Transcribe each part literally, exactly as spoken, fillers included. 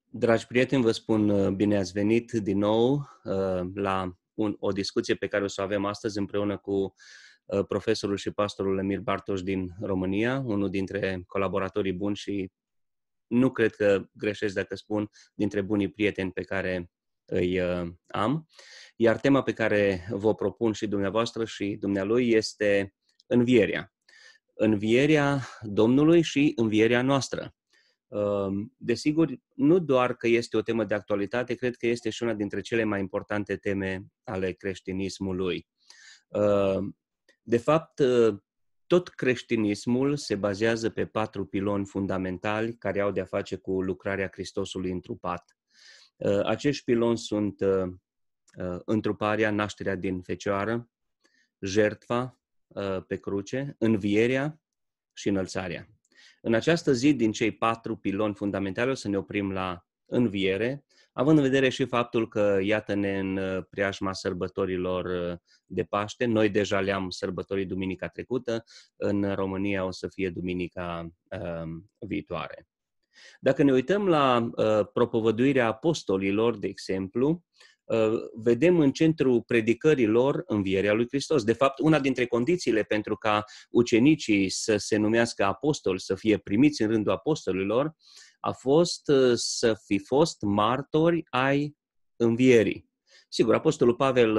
Dragi prieteni, vă spun bine ați venit din nou la un, o discuție pe care o să o avem astăzi împreună cu profesorul și pastorul Emil Bartoș din România, unul dintre colaboratorii buni și nu cred că greșesc dacă spun dintre bunii prieteni pe care îi am. Iar tema pe care vă propun și dumneavoastră și dumnealui este învierea. Învierea Domnului și învierea noastră. Desigur, nu doar că este o temă de actualitate, cred că este și una dintre cele mai importante teme ale creștinismului. De fapt, tot creștinismul se bazează pe patru piloni fundamentali care au de-a face cu lucrarea Hristosului întrupat. Acești piloni sunt întruparea, nașterea din fecioară, jertfa pe cruce, învierea și înălțarea. În această zi, din cei patru piloni fundamentali, o să ne oprim la înviere, având în vedere și faptul că, iată-ne în preajma sărbătorilor de Paște, noi deja le-am sărbătorit duminica trecută, în România o să fie duminica uh, viitoare. Dacă ne uităm la uh, propovăduirea apostolilor, de exemplu, vedem în centrul predicărilor învierea lui Hristos. De fapt, una dintre condițiile pentru ca ucenicii să se numească apostoli, să fie primiți în rândul apostolilor, a fost să fi fost martori ai învierii. Sigur, apostolul Pavel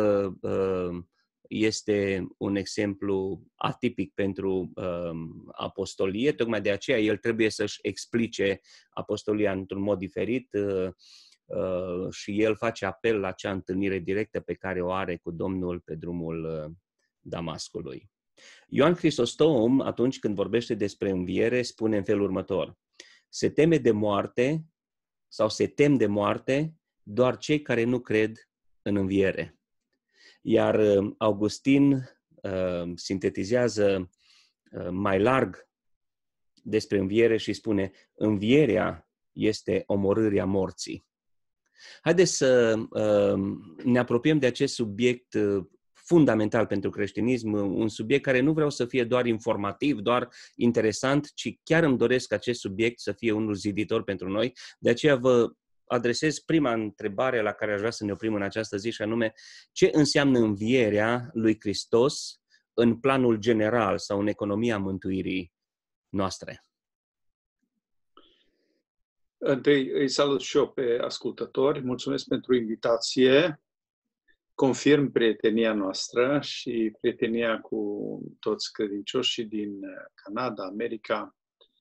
este un exemplu atipic pentru apostolie, tocmai de aceea el trebuie să-și explice apostolia într-un mod diferit, și el face apel la acea întâlnire directă pe care o are cu Domnul pe drumul Damascului. Ioan Hristostom, atunci când vorbește despre înviere, spune în felul următor: se teme de moarte sau se tem de moarte doar cei care nu cred în înviere. Iar Augustin uh, sintetizează uh, mai larg despre înviere și spune: învierea este omorârea morții. Haideți să uh, ne apropiem de acest subiect uh, fundamental pentru creștinism, un subiect care nu vreau să fie doar informativ, doar interesant, ci chiar îmi doresc acest subiect să fie unul ziditor pentru noi. De aceea vă adresez prima întrebare la care aș vrea să ne oprim în această zi, și anume: ce înseamnă învierea lui Hristos în planul general sau în economia mântuirii noastre? Întâi îi salut și eu pe ascultători, mulțumesc pentru invitație, confirm prietenia noastră și prietenia cu toți credincioșii din Canada, America.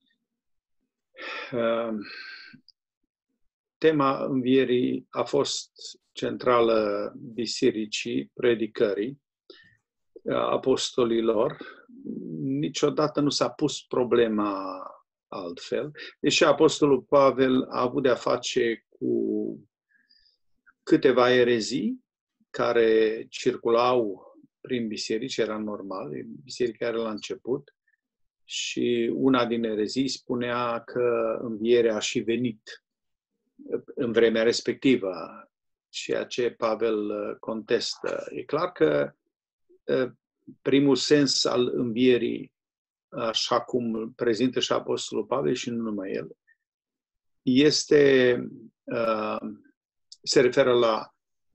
Tema învierii a fost centrală bisericii, predicării apostolilor. Niciodată nu s-a pus problema altfel, deși apostolul Pavel a avut de-a face cu câteva erezii care circulau prin biserici, era normal, biserica era la început, și una din erezii spunea că învierea a și venit în vremea respectivă, ceea ce Pavel contestă. E clar că primul sens al învierii, așa cum prezintă și apostolul Pavel și nu numai el, este, se referă la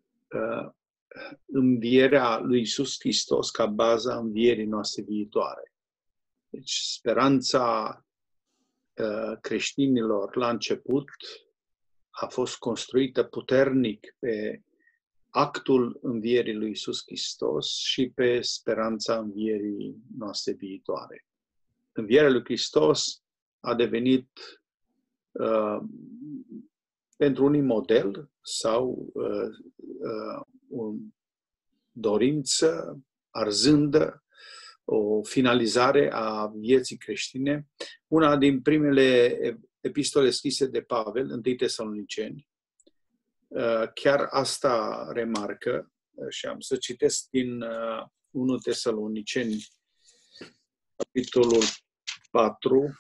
învierea lui Iisus Hristos ca baza învierii noastre viitoare. Deci speranța creștinilor la început a fost construită puternic pe actul învierii lui Iisus Hristos și pe speranța învierii noastre viitoare. Învierea lui Hristos a devenit uh, pentru unii model sau uh, uh, o dorință arzândă, o finalizare a vieții creștine. Una din primele epistole scrise de Pavel, întâi Tesaloniceni, uh, chiar asta remarcă, și am să citesc din uh, unu Tesaloniceni, capitolul patru,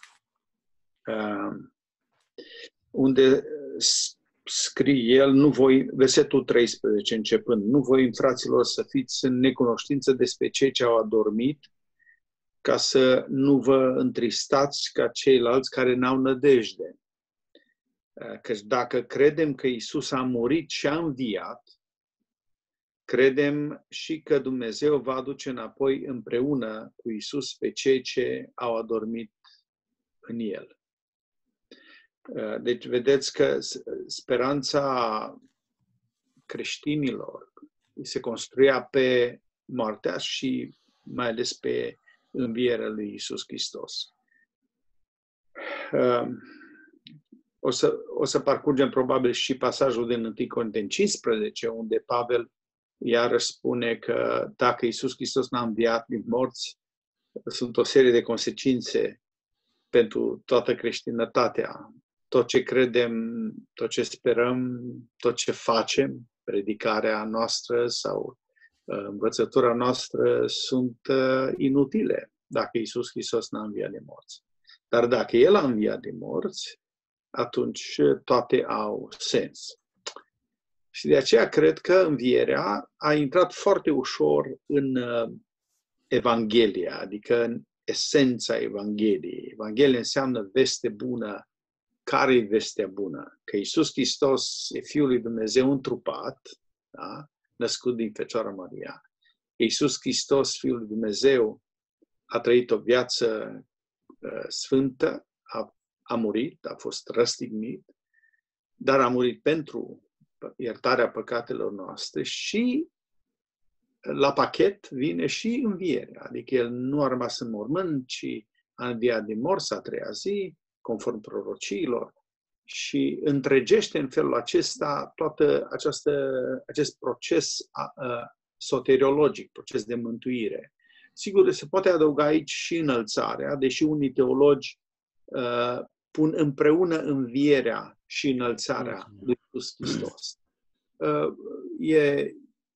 unde scrie el, nu voi, versetul treisprezece începând, nu voi, fraților, să fiți în necunoștință despre cei ce au adormit, ca să nu vă întristați ca ceilalți care n-au nădejde. Căci dacă credem că Iisus a murit și a înviat, credem și că Dumnezeu va aduce înapoi împreună cu Iisus pe cei ce au adormit în El. Deci vedeți că speranța creștinilor se construia pe moartea și mai ales pe învierea lui Iisus Hristos. O să, o să parcurgem probabil și pasajul din întâi Corinteni cincisprezece, unde Pavel iarăși spune că dacă Iisus Hristos n-a înviat din morți, sunt o serie de consecințe pentru toată creștinătatea. Tot ce credem, tot ce sperăm, tot ce facem, predicarea noastră sau uh, învățătura noastră sunt uh, inutile dacă Iisus Hristos n-a înviat din morți. Dar dacă El a înviat din morți, atunci toate au sens. Și de aceea cred că învierea a intrat foarte ușor în uh, Evanghelia, adică în esența Evangheliei. Evanghelia înseamnă veste bună. Care e vestea bună? Că Iisus Hristos e Fiul lui Dumnezeu întrupat, da? Născut din Fecioara Maria. Iisus Hristos, Fiul lui Dumnezeu, a trăit o viață uh, sfântă, a, a murit, a fost răstignit, dar a murit pentru iertarea păcatelor noastre și la pachet vine și învierea. Adică El nu a rămas în mormânt, ci a înviat din morți a treia zi, conform prorociilor, și întregește în felul acesta toată această, acest proces a, a, soteriologic, proces de mântuire. Sigur, se poate adăuga aici și înălțarea, deși unii teologi uh, pun împreună învierea și înălțarea lui Iisus Hristos. Uh, e,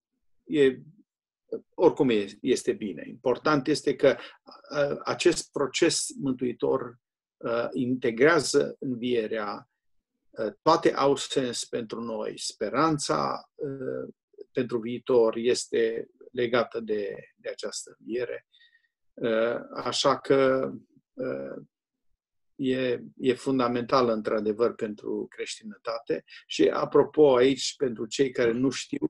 e, oricum este bine. Important este că uh, acest proces mântuitor uh, integrează învierea, uh, toate au sens pentru noi. Speranța uh, pentru viitor este legată de, de această înviere. Uh, așa că uh, E, e fundamentală, într-adevăr, pentru creștinătate. Și, apropo, aici, pentru cei care nu știu,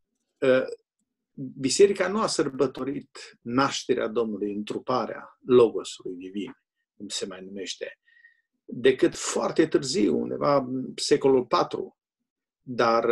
Biserica nu a sărbătorit nașterea Domnului, întruparea Logosului divin, cum se mai numește, decât foarte târziu, undeva în secolul patru. Dar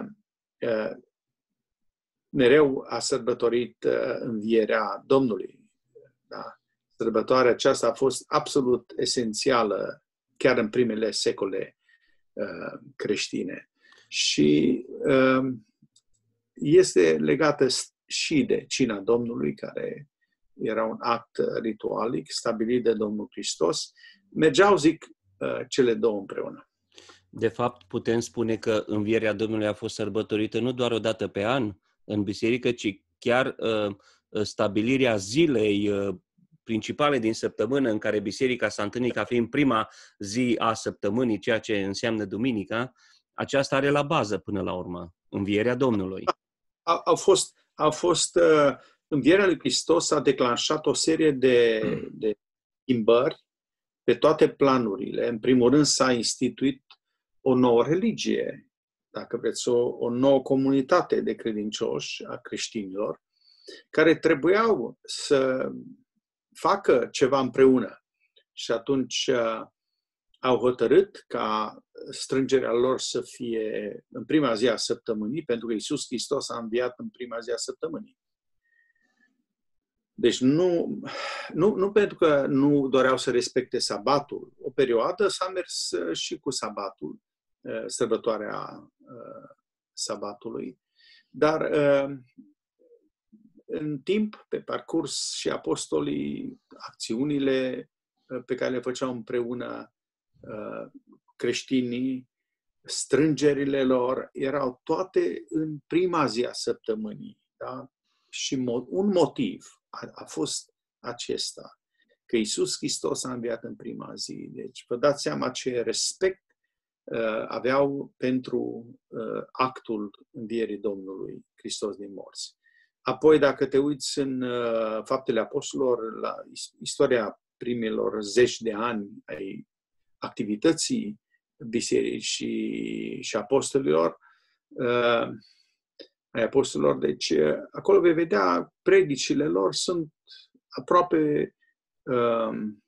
mereu a sărbătorit învierea Domnului. Da? Sărbătoarea aceasta a fost absolut esențială chiar în primele secole uh, creștine. Și uh, este legată și de cina Domnului, care era un act ritualic stabilit de Domnul Hristos. Mergeau, zic, uh, cele două împreună. De fapt, putem spune că învierea Domnului a fost sărbătorită nu doar o dată pe an în biserică, ci chiar uh, stabilirea zilei uh, principale din săptămână în care biserica s-a întâlnit ca fiind prima zi a săptămânii, ceea ce înseamnă duminica, aceasta are la bază până la urmă învierea Domnului. A, a fost, a fost uh, învierea lui Hristos a declanșat o serie de, de schimbări pe toate planurile. În primul rând s-a instituit o nouă religie, dacă vreți, o, o nouă comunitate de credincioși a creștinilor, care trebuiau să facă ceva împreună. Și atunci uh, au hotărât ca strângerea lor să fie în prima zi a săptămânii, pentru că Iisus Hristos a înviat în prima zi a săptămânii. Deci nu, nu, nu pentru că nu doreau să respecte sabatul. O perioadă s-a mers și cu sabatul, uh, sărbătoarea uh, sabatului, dar uh, în timp, pe parcurs, și apostolii, acțiunile pe care le făceau împreună creștinii, strângerile lor, erau toate în prima zi a săptămânii. Da? Și un motiv a, a fost acesta, că Iisus Hristos a înviat în prima zi. Deci vă dați seama ce respect uh, aveau pentru uh, actul învierii Domnului Hristos din morți. Apoi, dacă te uiți în uh, Faptele Apostolilor, la istoria primilor zeci de ani ai activității bisericii și apostolilor, uh, ai apostolilor. Deci, uh, acolo vei vedea predicile lor sunt aproape um,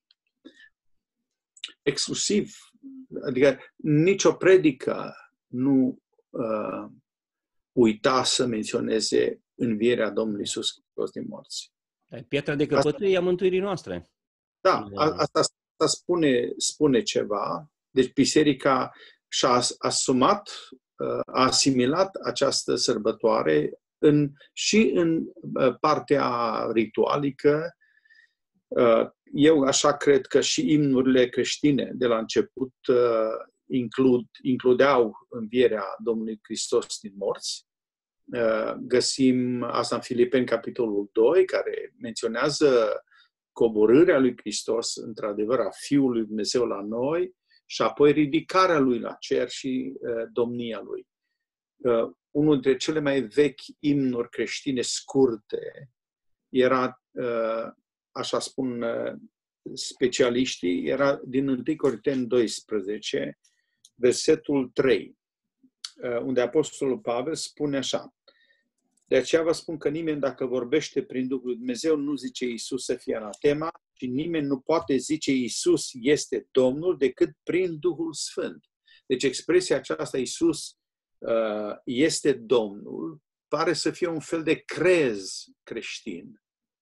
exclusiv, adică nicio predică nu uh, uita să menționeze învierea Domnului Iisus Hristos din morți. Piatra de căpătâie a mântuirii noastre. Da, a, asta, asta spune, spune ceva. Deci biserica și-a asumat, a asimilat această sărbătoare în, și în partea ritualică. Eu așa cred că și imnurile creștine de la început includ, includeau învierea Domnului Hristos din morți. Găsim asta în Filipeni, capitolul doi, care menționează coborârea lui Hristos, într-adevăr, a Fiului lui Dumnezeu la noi și apoi ridicarea lui la cer și uh, domnia lui. Uh, unul dintre cele mai vechi imnuri creștine scurte era, uh, așa spun uh, specialiștii, era din întâi Corinteni doisprezece, versetul trei, uh, unde Apostolul Pavel spune așa: de aceea vă spun că nimeni, dacă vorbește prin Duhul lui Dumnezeu, nu zice Iisus să fie anatema, și nimeni nu poate zice Iisus este Domnul decât prin Duhul Sfânt. Deci expresia aceasta, Iisus uh, este Domnul, pare să fie un fel de crez creștin.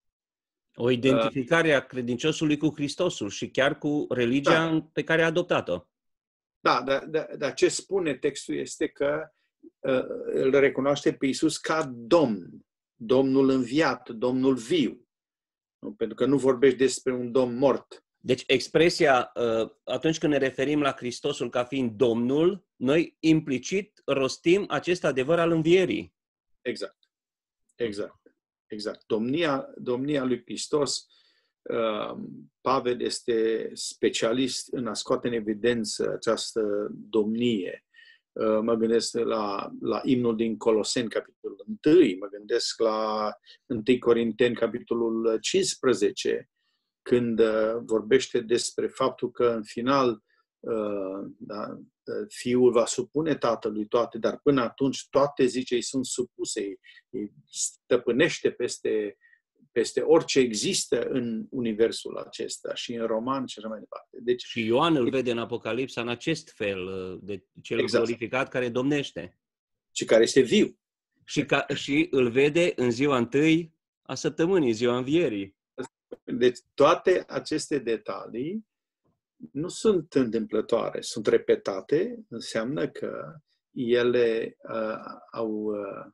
O identificare a credinciosului cu Hristosul și chiar cu religia da. pe care a adoptat-o. Da, dar da, da, ce spune textul este că uh, îl recunoaște pe Iisus ca Domn, Domnul înviat, Domnul viu. Nu? Pentru că nu vorbești despre un Domn mort. Deci expresia, uh, atunci când ne referim la Hristosul ca fiind Domnul, noi implicit rostim acest adevăr al învierii. Exact. Exact. Exact. Domnia, domnia lui Hristos, uh, Pavel este specialist în a scoate în evidență această domnie. Uh, mă gândesc la, la imnul din Coloseni, capitolul unu, mă gândesc la întâi Corinteni, capitolul cincisprezece, când uh, vorbește despre faptul că în final uh, da, Fiul va supune Tatălui toate, dar până atunci toate, zice, îi sunt supuse, îi, îi stăpânește peste, peste orice există în universul acesta și în roman și așa mai departe. Deci, și Ioan îl vede în Apocalipsa în acest fel, de cel exact. glorificat care domnește. Și care este viu. Și, ca, și îl vede în ziua întâi a săptămânii, ziua învierii. Deci toate aceste detalii nu sunt întâmplătoare, sunt repetate, înseamnă că ele uh, au uh,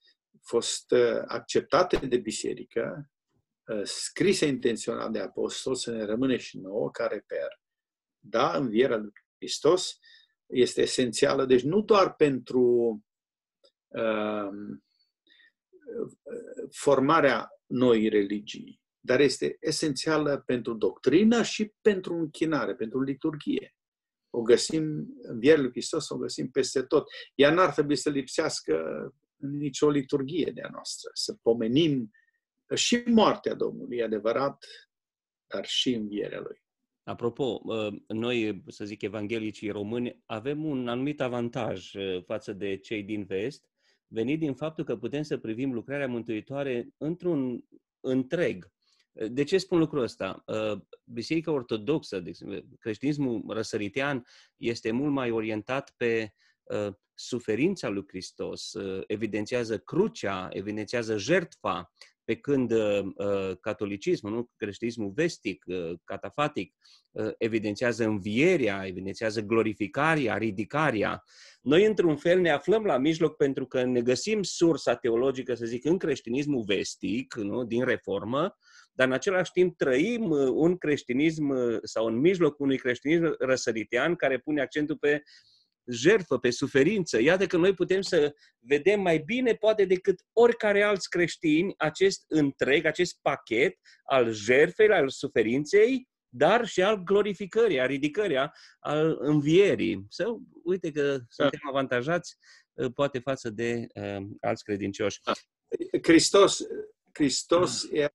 fost uh, acceptate de biserică, uh, scrise intenționat de apostol, să ne rămâne și nouă ca reper. Da, învierea lui Hristos este esențială, deci nu doar pentru uh, formarea noii religii, dar este esențială pentru doctrină și pentru închinare, pentru liturghie. O găsim, învierea lui Hristos o găsim peste tot. Ea n-ar trebui să lipsească în nicio liturghie de-a noastră. Să pomenim și moartea Domnului, e adevărat, dar și învierea Lui. Apropo, noi, să zic, evanghelicii români, avem un anumit avantaj față de cei din vest, venit din faptul că putem să privim lucrarea mântuitoare într-un întreg. De ce spun lucrul ăsta? Biserica Ortodoxă, creștinismul răsăritean, este mult mai orientat pe suferința lui Hristos, evidențiază crucea, evidențiază jertfa, pe când catolicismul, nu? Creștinismul vestic, catafatic, evidențiază învierea, evidențiază glorificarea, ridicarea. Noi, într-un fel, ne aflăm la mijloc pentru că ne găsim sursa teologică, să zic, în creștinismul vestic, nu? Din Reformă, dar în același timp trăim un creștinism sau în mijlocul unui creștinism răsăritean care pune accentul pe jertfă, pe suferință. Iată că noi putem să vedem mai bine, poate, decât oricare alți creștini, acest întreg, acest pachet al jertfei, al suferinței, dar și al glorificării, a ridicării, al învierii. Să uite că da. Suntem avantajați, poate, față de uh, alți credincioși. Hristos, Hristos era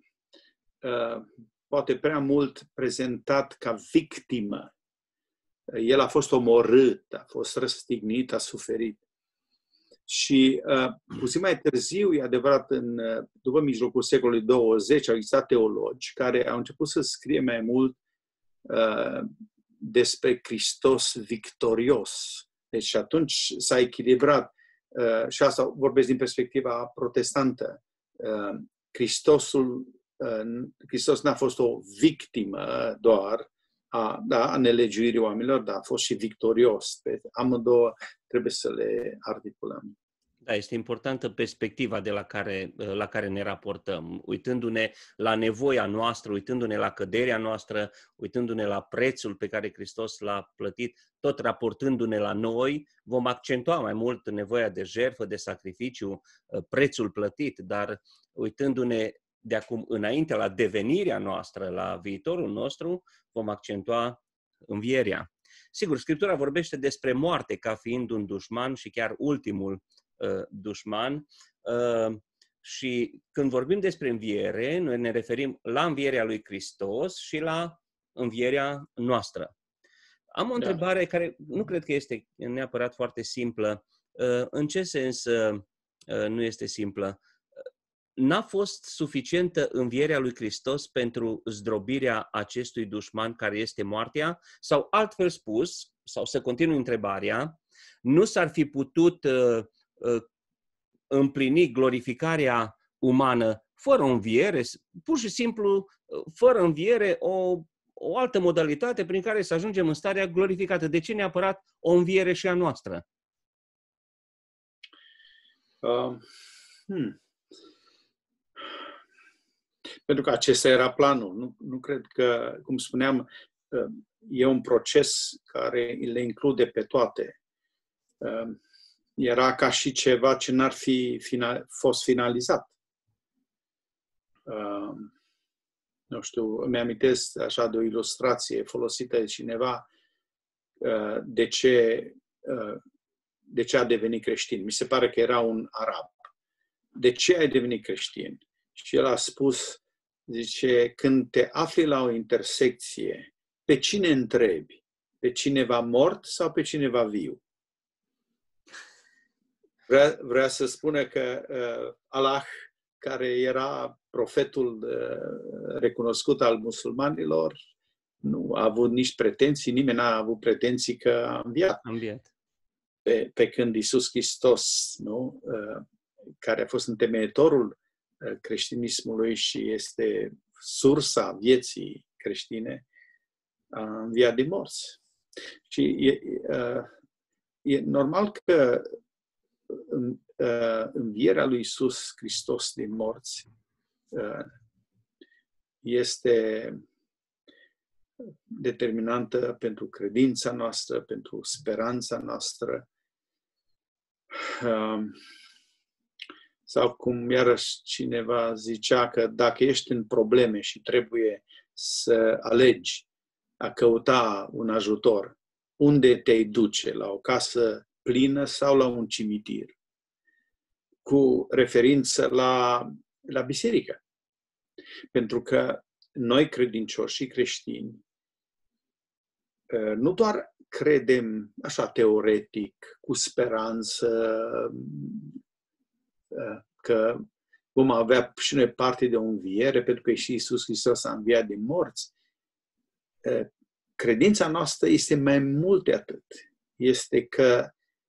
uh, poate prea mult prezentat ca victimă El a fost omorât, a fost răstignit, a suferit. Și uh, puțin mai târziu, e adevărat, în, după mijlocul secolului douăzeci, au existat teologi care au început să scrie mai mult uh, despre Hristos victorios. Deci atunci s-a echilibrat, uh, și asta vorbesc din perspectiva protestantă, uh, Hristosul, uh, Hristos n-a fost o victimă doar a, da, a nelegiuirii oamenilor, dar a fost și victorios. Pe amândouă trebuie să le articulăm. Da, este importantă perspectiva de la care, la care ne raportăm, uitându-ne la nevoia noastră, uitându-ne la căderea noastră, uitându-ne la prețul pe care Hristos l-a plătit, tot raportându-ne la noi, vom accentua mai mult nevoia de jertfă, de sacrificiu, prețul plătit, dar uitându-ne de acum înainte la devenirea noastră, la viitorul nostru, vom accentua învierea. Sigur, Scriptura vorbește despre moarte ca fiind un dușman și chiar ultimul uh, dușman. Uh, și când vorbim despre înviere, noi ne referim la învierea lui Hristos și la învierea noastră. Am o întrebare care nu cred că este neapărat foarte simplă. Uh, în ce sens uh, nu este simplă? N-a fost suficientă învierea lui Hristos pentru zdrobirea acestui dușman care este moartea? Sau altfel spus, sau să continui întrebarea, nu s-ar fi putut uh, uh, împlini glorificarea umană fără o înviere? Pur și simplu, fără înviere, o, o altă modalitate prin care să ajungem în starea glorificată. De ce neapărat o înviere și a noastră? Uh, hmm. Pentru că acesta era planul. Nu, nu cred că, cum spuneam, e un proces care le include pe toate. Era ca și ceva ce n-ar fi final, fost finalizat. Nu știu, îmi amintesc așa de o ilustrație folosită de cineva de ce, de ce a devenit creștin. Mi se pare că era un arab. De ce ai devenit creștin? Și el a spus, zice, când te afli la o intersecție, pe cine întrebi? Pe cineva mort sau pe cineva viu? Vrea, vrea să spună că uh, Allah, care era profetul uh, recunoscut al musulmanilor, nu a avut nici pretenții, nimeni n-a avut pretenții că a înviat. A înviat. Pe, pe când Iisus Hristos, nu? Uh, care a fost întemeietorul creștinismului și este sursa vieții creștine, a înviat din morți. Și e, e normal că învierea lui Iisus Hristos din morți este determinantă pentru credința noastră, pentru speranța noastră. Sau cum iarăși cineva zicea că dacă ești în probleme și trebuie să alegi a căuta un ajutor, unde te duce? La o casă plină sau la un cimitir? Cu referință la, la biserică. Pentru că noi credincioși și creștini nu doar credem așa teoretic, cu speranță, că vom avea și noi parte de o înviere, pentru că și Iisus Hristos a înviat din morți. Credința noastră este mai mult de atât. Este că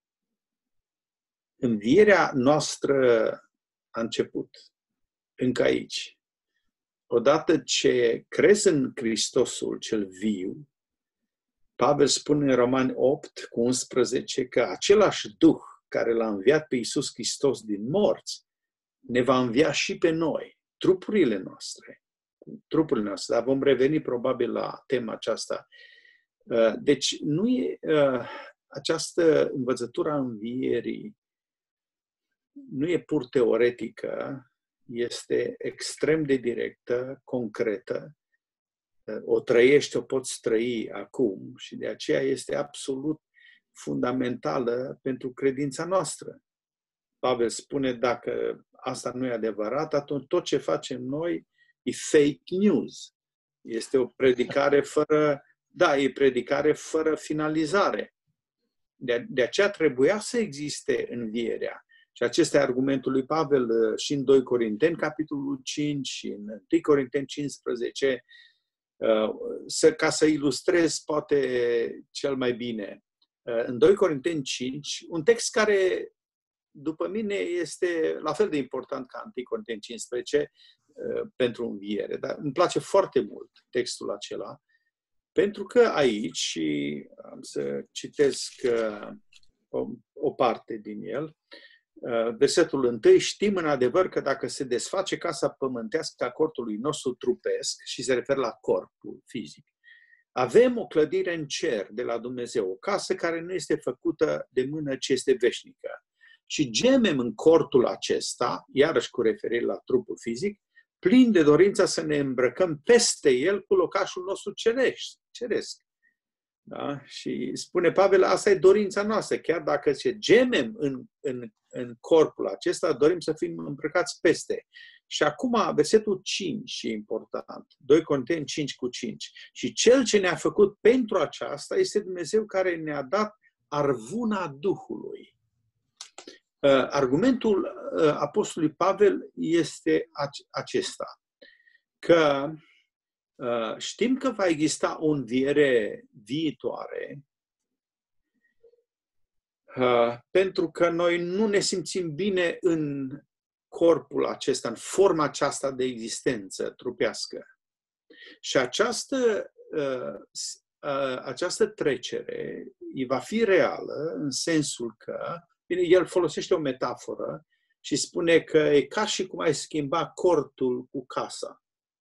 învierea noastră a început încă aici. Odată ce crezi în Hristosul cel viu, Pavel spune în Romani opt cu unsprezece că același Duh care l-a înviat pe Iisus Hristos din morți, ne va învia și pe noi, trupurile noastre. Trupurile noastre, dar vom reveni probabil la tema aceasta. Deci, nu e această învățătură a învierii, nu e pur teoretică, este extrem de directă, concretă, o trăiești, o poți trăi acum și de aceea este absolut fundamentală pentru credința noastră. Pavel spune, dacă asta nu e adevărat, atunci tot ce facem noi e fake news. Este o predicare fără da, e predicare fără finalizare. De, de aceea trebuia să existe învierea. Și acesta e argumentul lui Pavel și în doi Corinteni, capitolul cinci, și în unu Corinteni cincisprezece, să, ca să ilustrez poate cel mai bine. În doi Corinteni cinci, un text care, după mine, este la fel de important ca unu Corinteni cincisprezece pentru înviere. Dar îmi place foarte mult textul acela, pentru că aici, și am să citesc o, o parte din el, versetul unu, știm în adevăr că dacă se desface casa pământească a corpului nostru trupesc, și se referă la corpul fizic, avem o clădire în cer de la Dumnezeu, o casă care nu este făcută de mână, ci este veșnică. Și gemem în cortul acesta, iarăși cu referire la trupul fizic, plin de dorința să ne îmbrăcăm peste el cu locașul nostru ceresc. Da? Și spune Pavel, asta e dorința noastră. Chiar dacă se gemem în, în, în corpul acesta, dorim să fim îmbrăcați peste. Și acum, versetul cinci e important. doi Corinteni cinci cu cinci. Și cel ce ne-a făcut pentru aceasta este Dumnezeu care ne-a dat arvuna Duhului. Argumentul apostolului Pavel este acesta, că știm că va exista o înviere viitoare, pentru că noi nu ne simțim bine în corpul acesta, în forma aceasta de existență trupească. Și această, această trecere va fi reală în sensul că, bine, el folosește o metaforă și spune că e ca și cum ai schimba cortul cu casa.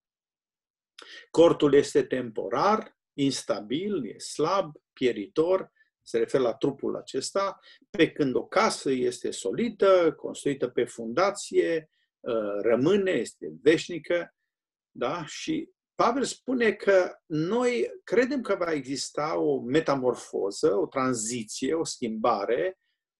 Cortul este temporar, instabil, e slab, pieritor, se referă la trupul acesta, pe când o casă este solidă, construită pe fundație, rămâne, este veșnică. Da? Și Pavel spune că noi credem că va exista o metamorfoză, o tranziție, o schimbare,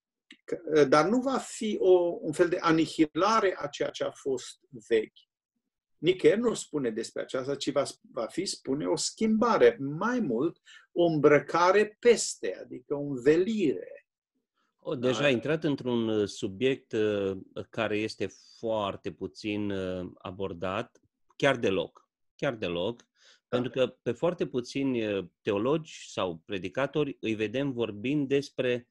dar nu va fi o, un fel de anihilare a ceea ce a fost vechi. Nicăieri nu spune despre aceasta, ci va, va fi, spune, o schimbare, mai mult o îmbrăcare peste, adică o învelire. O, deja ai intrat într-un subiect care este foarte puțin abordat, chiar deloc, chiar deloc, da. Pentru că pe foarte puțini teologi sau predicatori îi vedem vorbind despre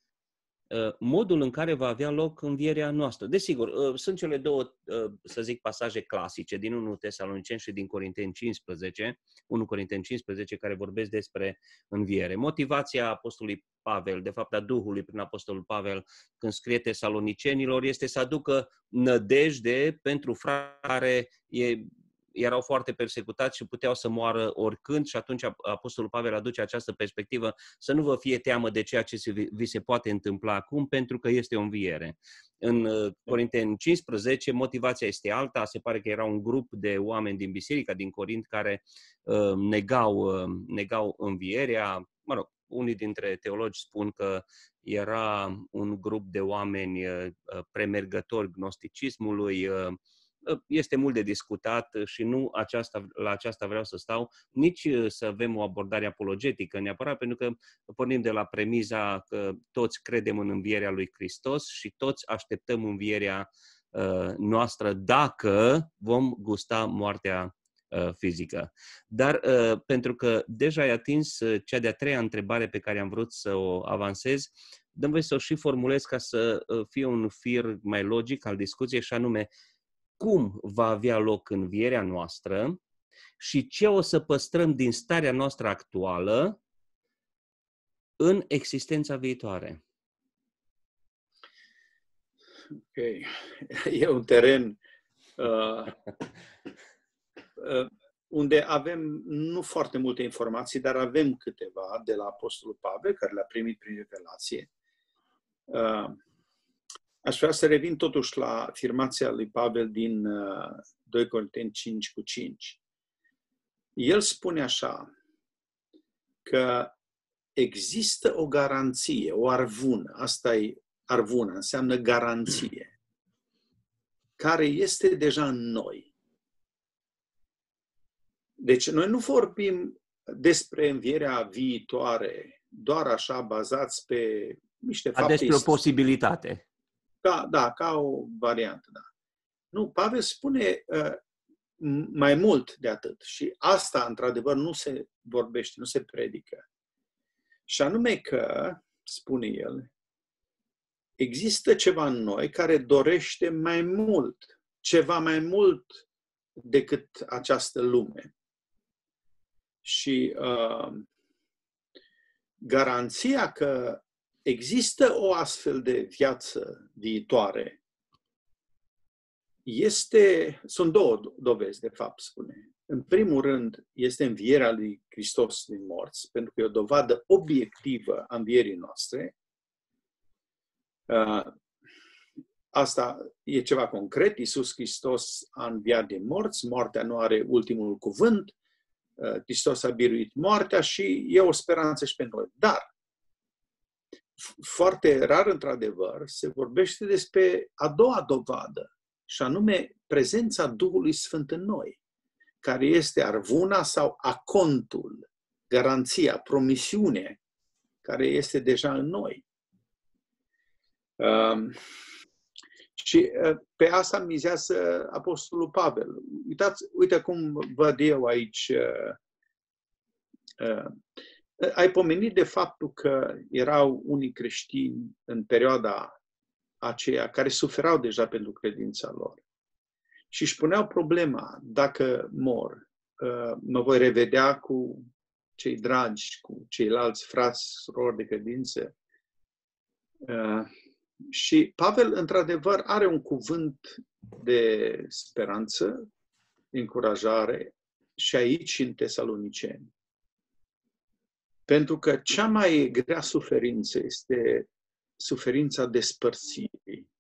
modul în care va avea loc învierea noastră. Desigur, sunt cele două, să zic, pasaje clasice din unu Tesaloniceni și din Corinteni cincisprezece, unu Corinteni cincisprezece, care vorbesc despre înviere. Motivația apostolului Pavel, de fapt a Duhului prin apostolul Pavel, când scrie tesalonicenilor, este să aducă nădejde pentru frați care e erau foarte persecutați și puteau să moară oricând, și atunci apostolul Pavel aduce această perspectivă: să nu vă fie teamă de ceea ce vi se poate întâmpla acum, pentru că este o înviere. În Corinteni cincisprezece motivația este alta, se pare că era un grup de oameni din biserica din Corint care uh, negau, uh, negau învierea. Mă rog, unii dintre teologi spun că era un grup de oameni uh, premergători gnosticismului. uh, Este mult de discutat și nu aceasta, la aceasta vreau să stau, nici să avem o abordare apologetică neapărat, pentru că pornim de la premiza că toți credem în învierea lui Hristos și toți așteptăm învierea uh, noastră dacă vom gusta moartea uh, fizică. Dar uh, pentru că deja ai atins cea de-a treia întrebare pe care am vrut să o avansez, dăm voi să o și formulez ca să fie un fir mai logic al discuției, și anume: cum va avea loc învierea noastră și ce o să păstrăm din starea noastră actuală în existența viitoare? Ok. E un teren uh, uh, unde avem nu foarte multe informații, dar avem câteva de la apostolul Pavel, care le-a primit prin revelație. Uh, Aș vrea să revin totuși la afirmația lui Pavel din uh, doi Corinteni cinci cu cinci. El spune așa, că există o garanție, o arvună, asta e arvună, înseamnă garanție, care este deja în noi. Deci noi nu vorbim despre învierea viitoare, doar așa, bazați pe niște fapte Despre o posibilitate. Ca, da, ca o variantă, da. Nu, Pavel spune uh, mai mult de atât. Și asta, într-adevăr, nu se vorbește, nu se predică. Și anume că, spune el, există ceva în noi care dorește mai mult, ceva mai mult decât această lume. Și uh, garanția că există o astfel de viață viitoare este, sunt două dovezi, de fapt, spune. În primul rând, este învierea lui Hristos din morți, pentru că e o dovadă obiectivă a învierii noastre. Uh, asta e ceva concret. Iisus Hristos a înviat din morți, moartea nu are ultimul cuvânt, uh, Hristos a biruit moartea și e o speranță și pentru noi. Dar, foarte rar, într-adevăr, se vorbește despre a doua dovadă, și anume prezența Duhului Sfânt în noi, care este arvuna sau acontul, garanția, promisiune, care este deja în noi. Um, și uh, pe asta mizează Apostolul Pavel. Uitați, uite cum văd eu aici. Uh, uh, ai pomenit de faptul că erau unii creștini în perioada aceea care suferau deja pentru credința lor. Și își puneau problema, dacă mor, uh, mă voi revedea cu cei dragi, cu ceilalți frați, surori de credință. Uh, și Pavel, într-adevăr, are un cuvânt de speranță, încurajare, și aici în Tesaloniceni. Pentru că cea mai grea suferință este suferința despărțirii.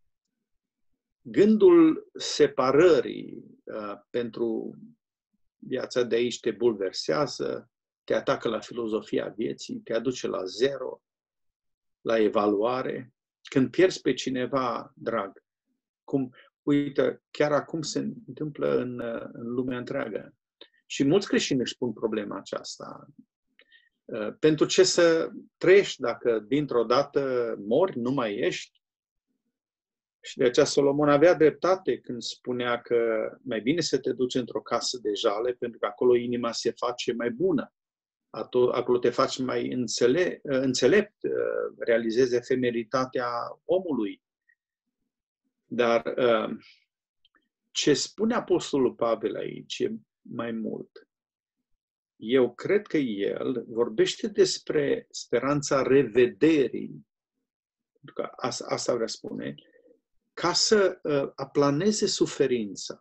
Gândul separării uh, pentru viața de aici te bulversează, te atacă la filozofia vieții, te aduce la zero, la evaluare. Când pierzi pe cineva drag, cum, uite, chiar acum se întâmplă în, în lumea întreagă. Și mulți creștini își pun problema aceasta. Uh, pentru ce să trăiești dacă dintr-o dată mori, nu mai ești? Și de aceea Solomon avea dreptate când spunea că mai bine să te duci într-o casă de jale, pentru că acolo inima se face mai bună. Acolo te faci mai înțele- înțelept, realizezi efemeritatea omului. Dar ce spune Apostolul Pavel aici e mai mult. Eu cred că el vorbește despre speranța revederii, pentru că asta, asta vrea spune, ca să uh, aplaneze suferința.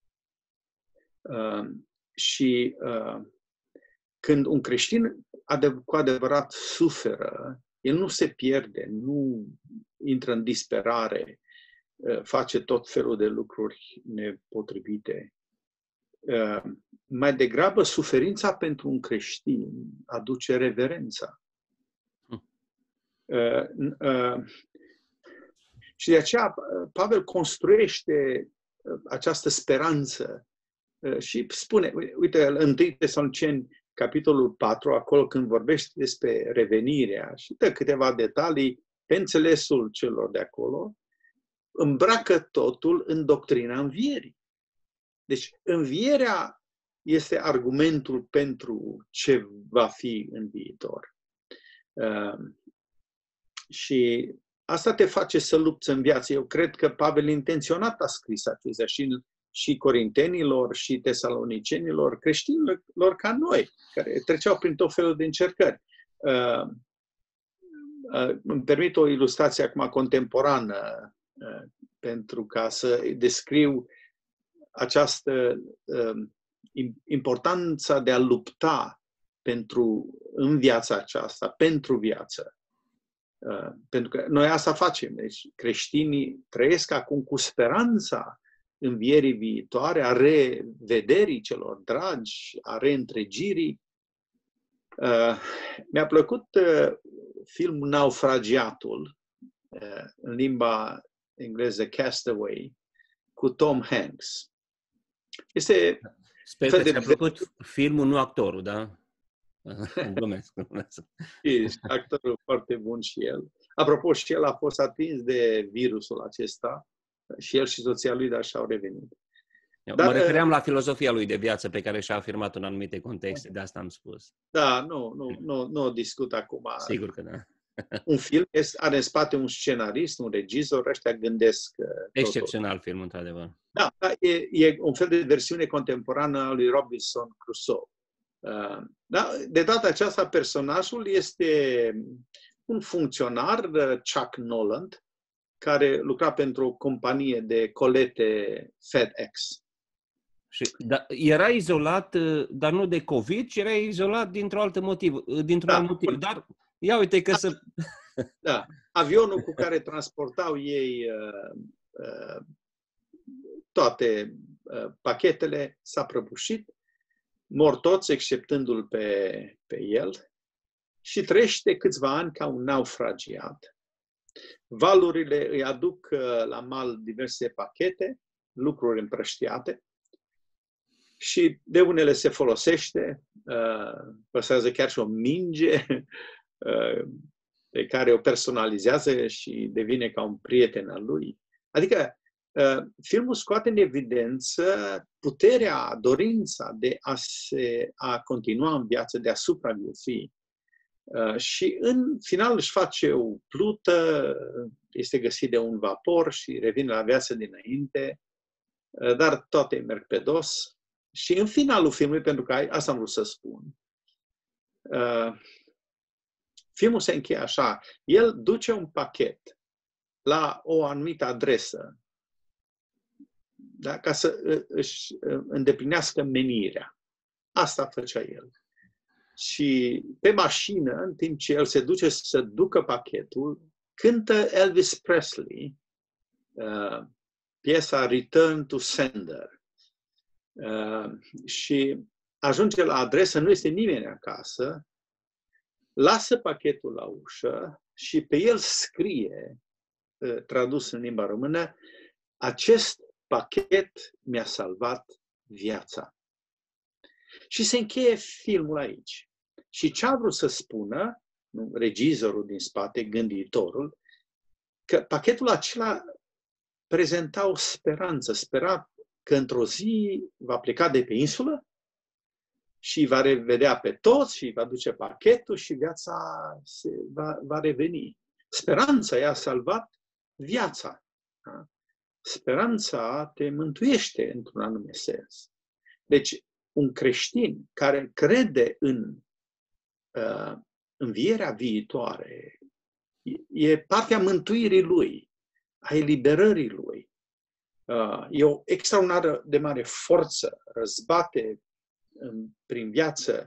Uh, și uh, când un creștin adev- cu adevărat suferă, el nu se pierde, nu intră în disperare, uh, face tot felul de lucruri nepotrivite. Uh, mai degrabă, suferința pentru un creștin aduce reverența. Uh, uh, Și de aceea Pavel construiește această speranță și spune, uite, în întâi Tesaloniceni, capitolul patru, acolo când vorbește despre revenirea și dă câteva detalii pe înțelesul celor de acolo, îmbracă totul în doctrina învierii. Deci învierea este argumentul pentru ce va fi în viitor. Uh, și asta te face să lupți în viață. Eu cred că Pavel intenționat a scris acestea și, și corintenilor, și tesalonicenilor, creștinilor ca noi, care treceau prin tot felul de încercări. Uh, uh, îmi permit o ilustrație acum contemporană uh, pentru ca să descriu această uh, importanța de a lupta pentru, în viața aceasta, pentru viață. Uh, pentru că noi asta facem. Deci creștinii trăiesc acum cu speranța învierii viitoare, a revederii celor dragi, a reîntregirii. Uh, mi-a plăcut uh, filmul Naufragiatul, uh, în limba engleză Castaway, cu Tom Hanks. Este Sper că ți-a plăcut filmul, nu actorul, da? Glumesc, glumesc. Și actorul foarte bun și el. Apropo, și el a fost atins de virusul acesta și el și soția lui, dar și-au revenit. Dar, mă refeream la filozofia lui de viață pe care și-a afirmat în anumite contexte, de asta am spus. Da, nu, nu, nu, nu o discut acum. Sigur că da. Un film are în spate un scenarist, un regizor, ăștia gândesc excepțional totul. Film, într-adevăr. Da, da e, e un fel de versiune contemporană a lui Robinson Crusoe. Uh, da, de data aceasta, personajul este un funcționar, Chuck Noland, care lucra pentru o companie de colete FedEx. Și, da, era izolat, dar nu de COVID, ci era izolat dintr-un alt motiv. Dintr-un da, alt motiv. Dar ia uite că da, să... Da, avionul cu care transportau ei uh, uh, toate uh, pachetele s-a prăbușit, mor toți exceptându-l pe, pe el și trăiește câțiva ani ca un naufragiat. Valurile îi aduc uh, la mal diverse pachete, lucruri împrăștiate, și de unele se folosește, uh, păstrează chiar și o minge uh, pe care o personalizează și devine ca un prieten al lui. Adică uh, filmul scoate în evidență puterea, dorința de a, se, a continua în viață, de a supraviețui. Uh, și în final își face o plută, este găsit de un vapor și revine la viață dinainte, uh, dar toate merg pe dos. Și în finalul filmului, pentru că asta am vrut să spun, uh, filmul se încheie așa. El duce un pachet la o anumită adresă, da? Ca să își îndeplinească menirea. Asta făcea el. Și pe mașină, în timp ce el se duce să ducă pachetul, cântă Elvis Presley uh, piesa Return to Sender. Uh, și ajunge la adresă, nu este nimeni acasă, lasă pachetul la ușă și pe el scrie, uh, tradus în limba română, acest pachet mi-a salvat viața. Și se încheie filmul aici. Și ce a vrut să spună, nu, regizorul din spate, gânditorul, că pachetul acela prezenta o speranță, spera că într-o zi va pleca de pe insulă și va revedea pe toți și va duce pachetul și viața se va, va reveni. Speranța i-a salvat viața. Da? Speranța te mântuiește într-un anume sens. Deci, un creștin care crede în uh, învierea viitoare e partea mântuirii lui, a eliberării lui. Uh, e o extraordinară de mare forță, răzbate în, prin viață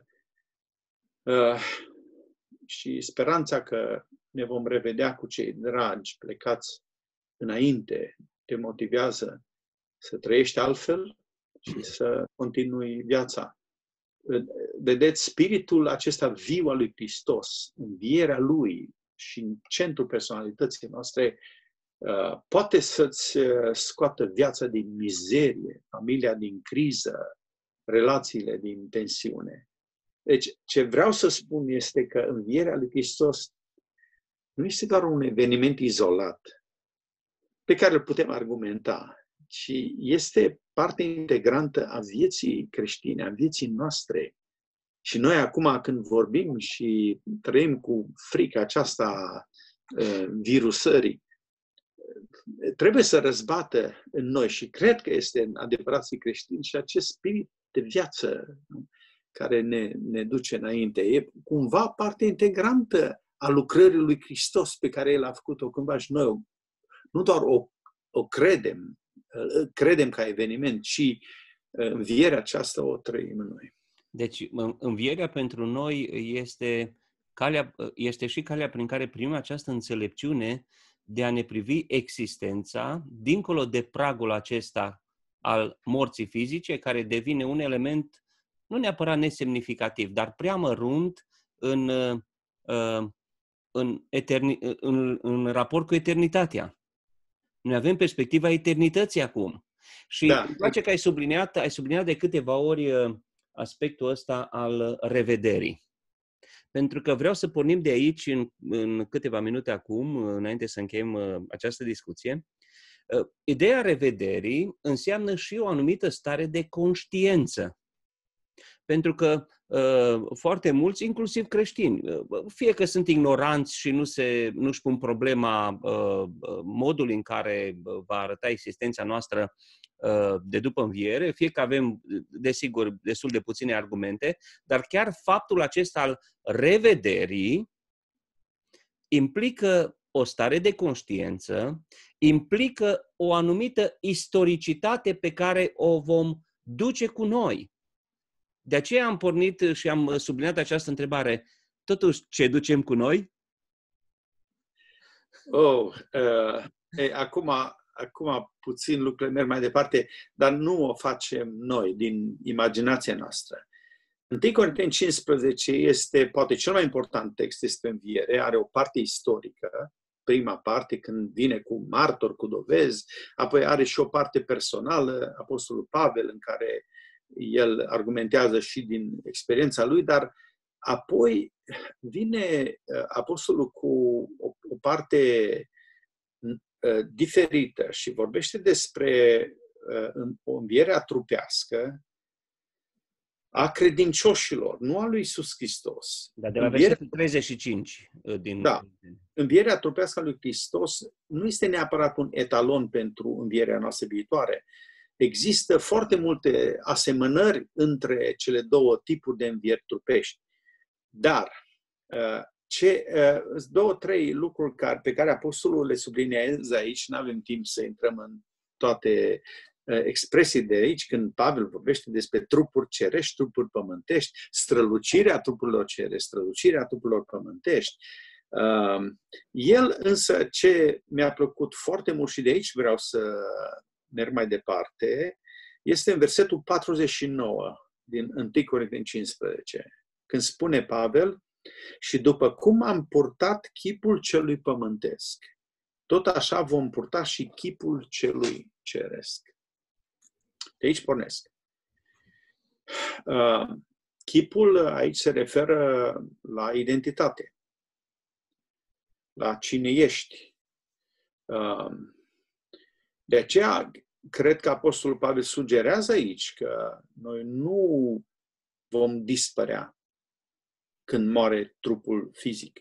uh, și speranța că ne vom revedea cu cei dragi plecați înainte te motivează să trăiești altfel și să continui viața. Vedeți, spiritul acesta viu al lui Hristos, învierea lui și în centrul personalității noastre, Uh, poate să-ți scoată viața din mizerie, familia din criză, relațiile din tensiune. Deci, ce vreau să spun este că învierea lui Hristos nu este doar un eveniment izolat pe care îl putem argumenta, ci este parte integrantă a vieții creștine, a vieții noastre. Și noi acum, când vorbim și trăim cu frica aceasta uh, virusării, trebuie să răzbată în noi și cred că este în adevărații creștini și acest spirit de viață care ne, ne duce înainte. E cumva parte integrantă a lucrării lui Hristos pe care El a făcut-o cândva și noi nu doar o, o credem, credem ca eveniment, ci învierea aceasta o trăim în noi. Deci învierea pentru noi este, calea, este și calea prin care primim această înțelepciune de a ne privi existența dincolo de pragul acesta al morții fizice, care devine un element nu neapărat nesemnificativ, dar prea mărunt în, în, eterni, în, în raport cu eternitatea. Noi avem perspectiva eternității acum. Și da. îmi place că ai subliniat, ai subliniat de câteva ori aspectul ăsta al revederii. pentru că vreau să pornim de aici în, în câteva minute acum, înainte să încheiem această discuție. Ideea revederii înseamnă și o anumită stare de conștiință. Pentru că uh, foarte mulți, inclusiv creștini, uh, fie că sunt ignoranți și nu se, nu-și pun problema uh, modului în care va arăta existența noastră uh, de după înviere, fie că avem, desigur, destul de puține argumente, dar chiar faptul acesta al revederii implică o stare de conștiință, implică o anumită istoricitate pe care o vom duce cu noi. De aceea am pornit și am subliniat această întrebare. Totuși, ce ducem cu noi? Oh, uh, e, acum, acum puțin lucrurile merg mai departe, dar nu o facem noi, din imaginația noastră. întâi Corinteni cincisprezece este poate cel mai important text despre înviere, are o parte istorică, prima parte când vine cu martori, cu dovezi, apoi are și o parte personală, Apostolul Pavel, în care el argumentează și din experiența lui, dar apoi vine Apostolul cu o, o parte diferită și vorbește despre o înviere trupească a credincioșilor, nu a lui Iisus Hristos. Da, de la versetul treizeci și cinci. Din... Da. Învierea trupească a lui Hristos nu este neapărat un etalon pentru învierea noastră viitoare. Există foarte multe asemănări între cele două tipuri de învieri trupești. Dar ce, două, trei lucruri care, pe care Apostolul le sublinează aici, nu avem timp să intrăm în toate expresii de aici, când Pavel vorbește despre trupuri cerești, trupuri pământești, strălucirea trupurilor cerești, strălucirea trupurilor pământești. El însă, ce mi-a plăcut foarte mult și de aici vreau să merg mai departe, este în versetul patruzeci și nouă din întâi Corinteni cincisprezece, când spune Pavel: și după cum am purtat chipul celui pământesc, tot așa vom purta și chipul celui ceresc. De aici pornesc. Uh, chipul aici se referă la identitate, la cine ești. Uh, de aceea, cred că Apostolul Pavel sugerează aici că noi nu vom dispărea când moare trupul fizic.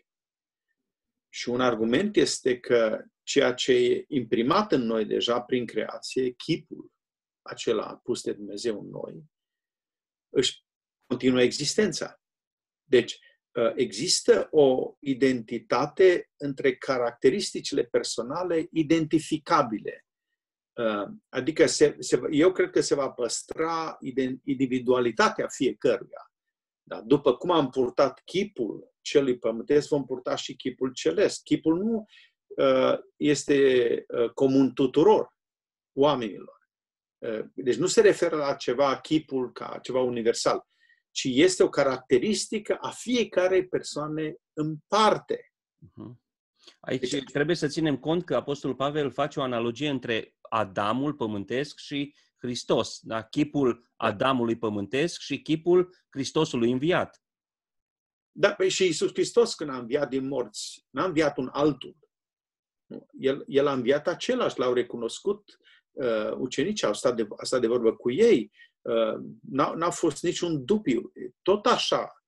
Și un argument este că ceea ce e imprimat în noi deja prin creație, chipul acela pus de Dumnezeu în noi, își continuă existența. Deci, există o identitate între caracteristicile personale identificabile. Adică se, se, eu cred că se va păstra individualitatea fiecăruia. Da? După cum am purtat chipul celui pământesc, vom purta și chipul celest. Chipul nu uh, este uh, comun tuturor oamenilor. Uh, deci nu se referă la ceva, chipul ca ceva universal, ci este o caracteristică a fiecarei persoane în parte. Uh-huh. Aici deci, trebuie să ținem cont că Apostolul Pavel face o analogie între Adamul pământesc și Hristos, da? Chipul Adamului pământesc și chipul Hristosului înviat. Da, păi și Iisus Hristos, când a înviat din morți, n-a înviat un altul. El, el a înviat același, l-au recunoscut uh, ucenicii, au stat de, a stat de vorbă cu ei, uh, n-a, n-a fost niciun dubiu. Tot așa,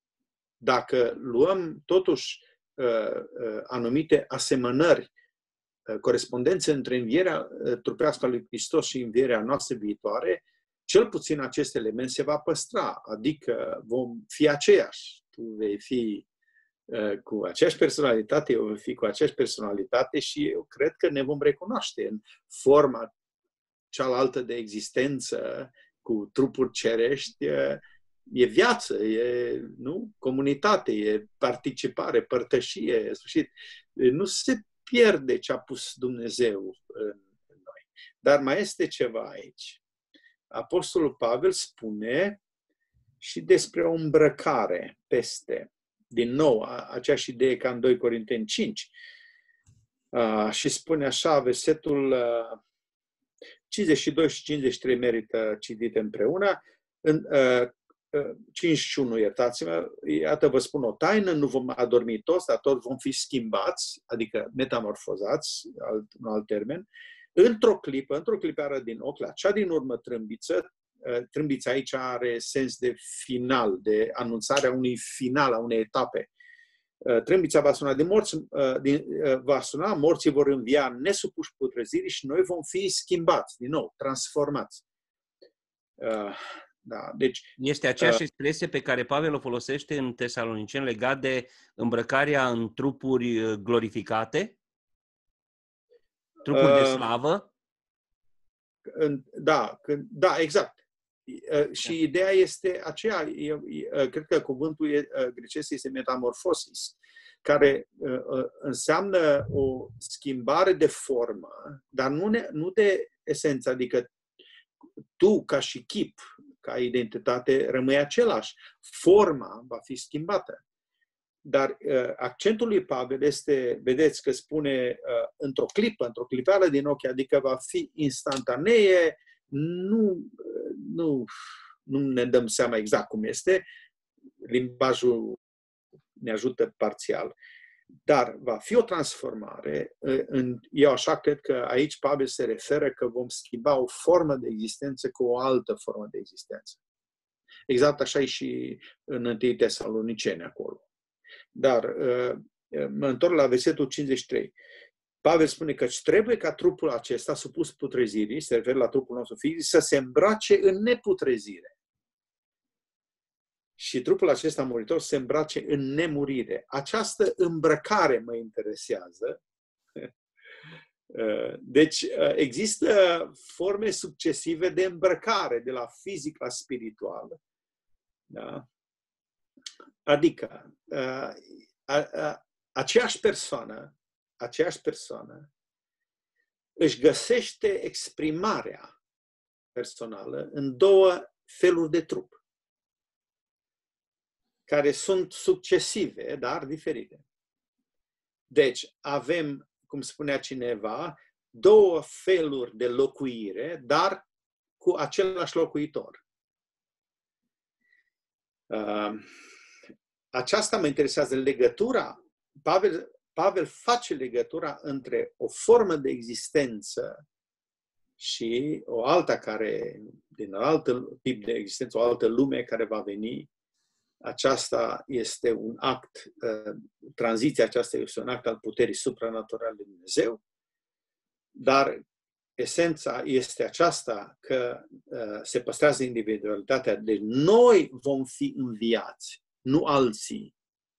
dacă luăm totuși uh, uh, anumite asemănări, corespondențe între învierea trupească a lui Hristos și învierea noastră viitoare, cel puțin acest element se va păstra, adică vom fi aceiași. Tu vei fi uh, cu aceeași personalitate, eu voi fi cu aceeași personalitate și eu cred că ne vom recunoaște în forma cealaltă de existență, cu trupuri cerești. Uh, e viață, e nu? Comunitate, e participare, părtășie, în sfârșit. Nu se pierde ce a pus Dumnezeu în noi. Dar mai este ceva aici. Apostolul Pavel spune și despre o îmbrăcare peste. Din nou, aceeași idee ca în doi Corinteni cinci. Și spune așa, versetul cincizeci și doi și cincizeci și trei merită citite împreună. cincizeci și unu, iertați-mă, iată vă spun o taină, nu vom adormi toți, dar toți vom fi schimbați, adică metamorfozați, alt, un alt termen, într-o clipă, într-o clipare din ochi, la cea din urmă trâmbiță. Trâmbița aici are sens de final, de anunțarea unui final, a unei etape. Trâmbița va suna, de morți, va suna, morții vor învia nesupuși putrezirii și noi vom fi schimbați, din nou, transformați. Da, deci, este aceeași expresie pe care Pavel o folosește în Tesaloniceni legat de îmbrăcarea în trupuri glorificate? Trupuri de slavă? Da, da, exact. Și ideea este aceea, cred că cuvântul grecesc este metamorfosis, care înseamnă o schimbare de formă, dar nu, ne, nu de esență, adică tu ca și chip, ca identitate, rămâi același. Forma va fi schimbată. Dar uh, accentul lui Pavel este, vedeți că spune uh, într-o clipă, într-o clipeală din ochi, adică va fi instantanee, nu, nu, nu ne dăm seama exact cum este, limbajul ne ajută parțial, dar va fi o transformare. În, eu așa cred că aici Pavel se referă că vom schimba o formă de existență cu o altă formă de existență. Exact așa e și în întâi Tesaloniceni acolo. Dar mă întorc la versetul cincizeci și trei. Pavel spune că trebuie ca trupul acesta, supus putrezirii, se referă la trupul nostru fizic, să se îmbrace în neputrezire. Și trupul acesta muritor se îmbrace în nemurire. Această îmbrăcare mă interesează. Deci există forme succesive de îmbrăcare, de la fizic la spiritual. Da? Adică aceeași persoană, aceeași persoană își găsește exprimarea personală în două feluri de trup, care sunt succesive, dar diferite. Deci, avem, cum spunea cineva, două feluri de locuire, dar cu același locuitor. Aceasta mă interesează, legătura. Pavel, Pavel face legătura între o formă de existență și o alta care, din alt tip de existență, o altă lume care va veni. Aceasta este un act, tranziția aceasta este un act al puterii supranaturale lui Dumnezeu, dar esența este aceasta că se păstrează individualitatea. Deci noi vom fi înviați, nu alții.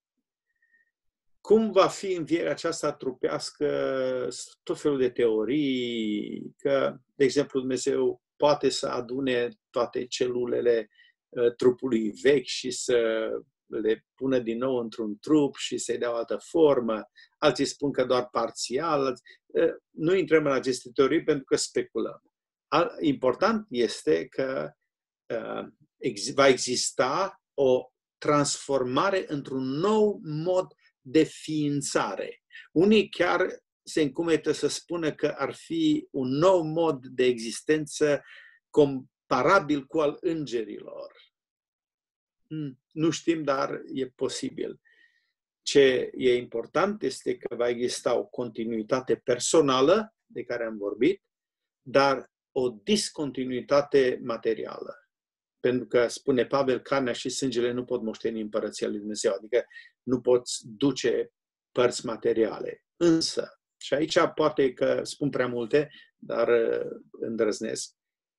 Cum va fi învierea aceasta trupească? Tot felul de teorii, că, de exemplu, Dumnezeu poate să adune toate celulele trupului vechi și să le pună din nou într-un trup și să-i dea o altă formă. Alții spun că doar parțial. Nu intrăm în aceste teorii pentru că speculăm. Important este că va exista o transformare într-un nou mod de ființare. Unii chiar se încumetă să spună că ar fi un nou mod de existență comparabil cu al îngerilor. Nu știm, dar e posibil. Ce e important este că va exista o continuitate personală, de care am vorbit, dar o discontinuitate materială. Pentru că, spune Pavel, carnea și sângele nu pot moșteni împărăția lui Dumnezeu, adică nu poți duce părți materiale. Însă, și aici poate că spun prea multe, dar îndrăznesc,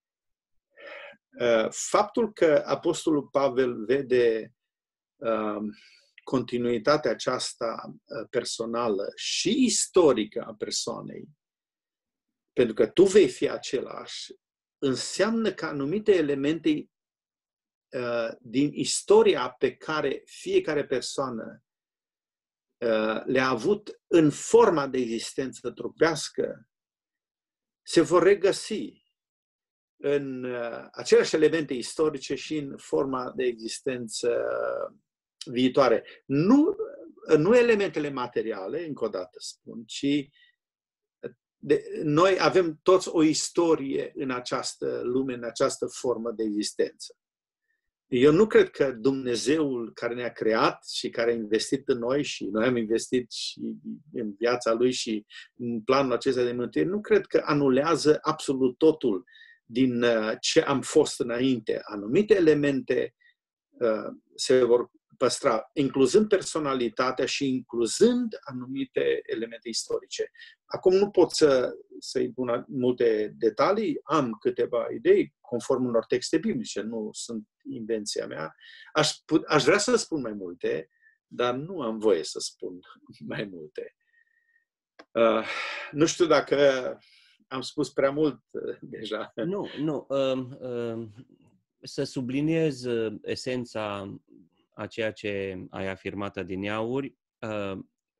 faptul că Apostolul Pavel vede continuitatea aceasta personală și istorică a persoanei, pentru că tu vei fi același, înseamnă că anumite elemente din istoria pe care fiecare persoană le-a avut în forma de existență trupească se vor regăsi în aceleași elemente istorice și în forma de existență viitoare. Nu, nu elementele materiale, încă o dată spun, ci de, noi avem toți o istorie în această lume, în această formă de existență. Eu nu cred că Dumnezeul care ne-a creat și care a investit în noi și noi am investit și în viața Lui și în planul acesta de mântuire, nu cred că anulează absolut totul din ce am fost înainte. Anumite elemente uh, se vor păstra, incluzând personalitatea și incluzând anumite elemente istorice. Acum nu pot să, să-i pun multe detalii, am câteva idei conform unor texte biblice, nu sunt invenția mea. Aș, aș vrea să spun mai multe, dar nu am voie să spun mai multe. Uh, nu știu dacă am spus prea mult uh, deja. Nu, nu. Uh, uh, să subliniez uh, esența a ceea ce ai afirmat adineauri. Uh,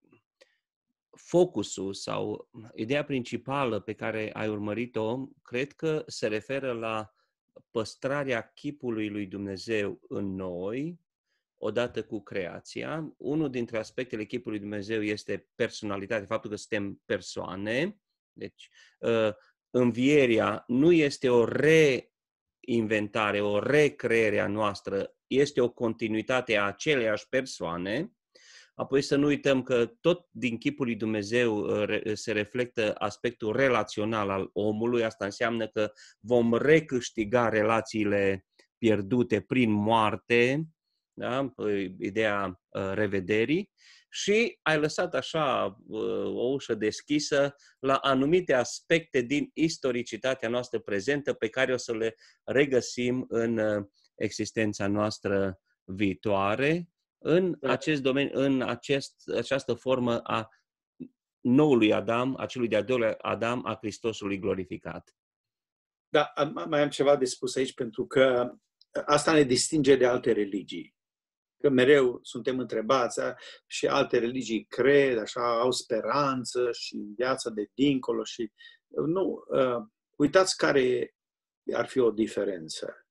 focusul sau ideea principală pe care ai urmărit-o, cred că se referă la păstrarea chipului lui Dumnezeu în noi, odată cu creația. Unul dintre aspectele chipului lui Dumnezeu este personalitatea, faptul că suntem persoane. Deci, învierea nu este o reinventare, o recreere a noastră, este o continuitate a aceleiași persoane. Apoi să nu uităm că tot din chipul lui Dumnezeu se reflectă aspectul relațional al omului. Asta înseamnă că vom recâștiga relațiile pierdute prin moarte, da? Ideea revederii. Și ai lăsat așa o ușă deschisă la anumite aspecte din istoricitatea noastră prezentă pe care o să le regăsim în existența noastră viitoare, în acest domeniu, în acest, această formă a noului Adam, a celui de-al doilea Adam, a Hristosului glorificat. Da, mai am ceva de spus aici, pentru că asta ne distinge de alte religii. Că mereu suntem întrebați și alte religii cred, așa, au speranță și viața de dincolo și nu, uh, uitați care ar fi o diferență.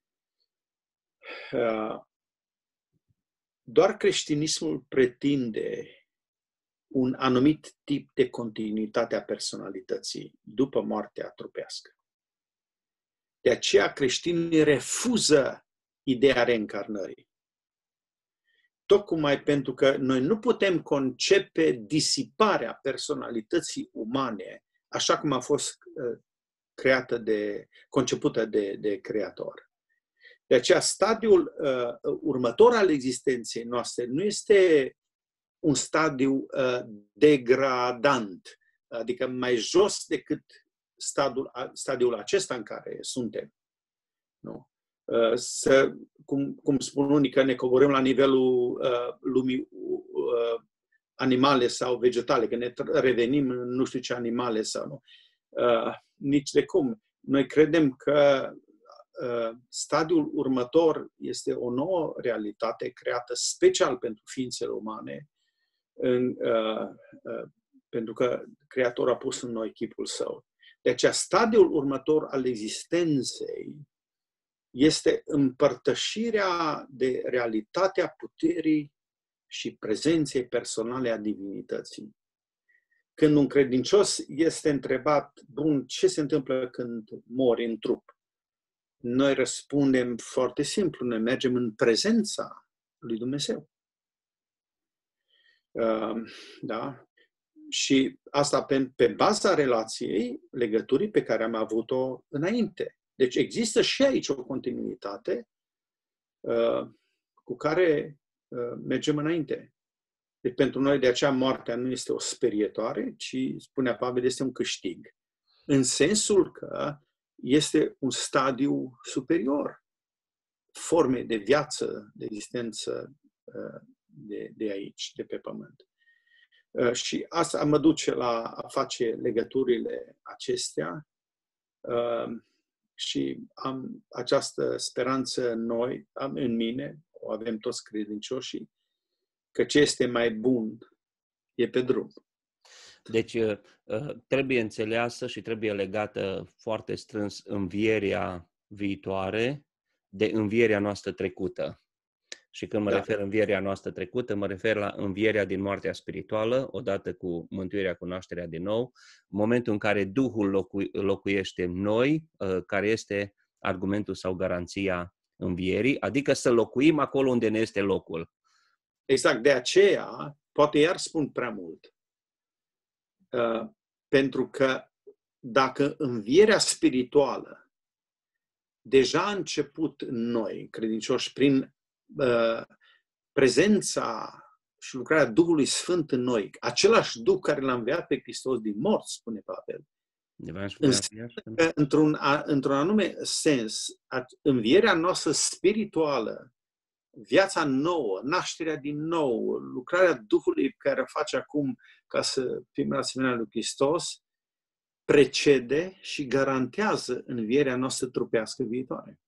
Uh, doar creștinismul pretinde un anumit tip de continuitate a personalității după moartea trupească. De aceea creștinii refuză ideea reîncarnării. Tocmai pentru că noi nu putem concepe disiparea personalității umane așa cum a fost creată de, concepută de, de Creator. De aceea stadiul uh, următor al existenței noastre nu este un stadiu uh, degradant, adică mai jos decât stadiul, stadiul acesta în care suntem. Nu? Să, cum, cum spun unii, că ne coborâm la nivelul uh, lumii uh, animale sau vegetale, că ne revenim în nu știu ce animale sau nu. Uh, nici de cum. Noi credem că uh, stadiul următor este o nouă realitate creată special pentru ființele umane, în, uh, uh, pentru că Creatorul a pus în noi chipul Său. De aceea, stadiul următor al existenței este împărtășirea de realitatea puterii și prezenței personale a divinității. Când un credincios este întrebat, bun, ce se întâmplă când mori în trup? Noi răspundem foarte simplu, noi mergem în prezența lui Dumnezeu. Uh, da? Și asta pe, pe baza relației, legăturii pe care am avut-o înainte. Deci există și aici o continuitate uh, cu care uh, mergem înainte. Deci pentru noi de aceea moartea nu este o sperietoare, ci, spunea Pavel, este un câștig. În sensul că este un stadiu superior formei de viață, de existență uh, de, de aici, de pe pământ. Uh, și asta mă duce la a face legăturile acestea. Uh, Și am această speranță în noi, am în mine, o avem toți credincioșii, că ce este mai bun e pe drum. Deci trebuie înțeleasă și trebuie legată foarte strâns învierea viitoare de învierea noastră trecută. Și când mă da. refer învierea noastră trecută, mă refer la învierea din moartea spirituală, odată cu mântuirea, cunoașterea din nou, momentul în care Duhul locu- locuiește în noi, care este argumentul sau garanția învierii, adică să locuim acolo unde ne este locul. Exact, de aceea, poate iar spun prea mult, uh, pentru că dacă învierea spirituală deja a început în noi, credincioși, prin uh, prezența și lucrarea Duhului Sfânt în noi, același Duh care l-a înviat pe Hristos din morți, spune Pavel, înseamnă că, într-un, într-un anume sens, învierea noastră spirituală, viața nouă, nașterea din nou, lucrarea Duhului care o face acum ca să fim asemenea lui Hristos, precede și garantează învierea noastră trupească viitoare.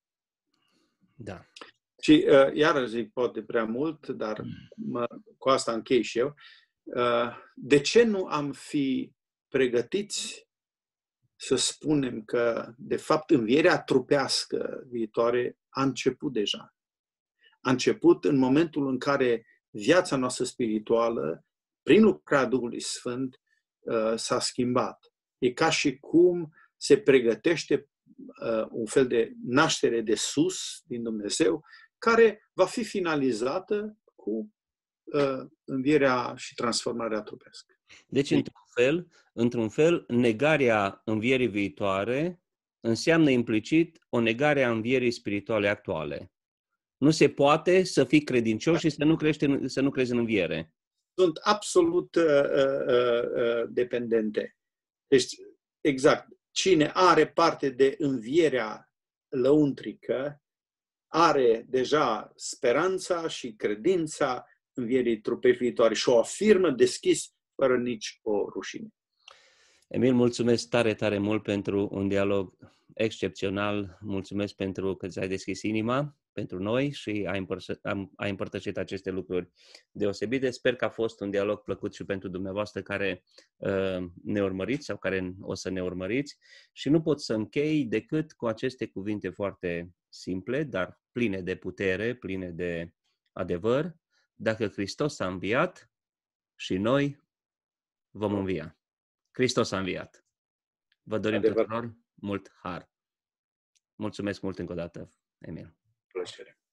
Da. Și uh, iarăși zic poate prea mult, dar mă, cu asta închei și eu. Uh, de ce nu am fi pregătiți să spunem că, de fapt, învierea trupească viitoare a început deja? A început în momentul în care viața noastră spirituală, prin lucrarea Duhului Sfânt, uh, s-a schimbat. E ca și cum se pregătește uh, un fel de naștere de sus din Dumnezeu, care va fi finalizată cu uh, învierea și transformarea trupească. Deci, într-un fel, într-un fel, negarea învierii viitoare înseamnă implicit o negare a învierii spirituale actuale. Nu se poate să fii credincios și să nu, crești, să nu crezi în înviere. Sunt absolut uh, uh, uh, dependente. Deci, exact, cine are parte de învierea lăuntrică, are deja speranța și credința învierii trupei viitoare și o afirmă deschis, fără nici o rușine. Emil, mulțumesc tare, tare mult pentru un dialog excepțional. Mulțumesc pentru că ți-ai deschis inima pentru noi și ai, împărsă, am, ai împărtășit aceste lucruri deosebite. Sper că a fost un dialog plăcut și pentru dumneavoastră care uh, ne urmăriți sau care o să ne urmăriți. Și nu pot să închei decât cu aceste cuvinte foarte simple, dar pline de putere, pline de adevăr. Dacă Hristos a înviat, și noi vom învia. Hristos a înviat. Vă dorim tuturor mult har. Mulțumesc mult încă o dată, Emil. Plăcere.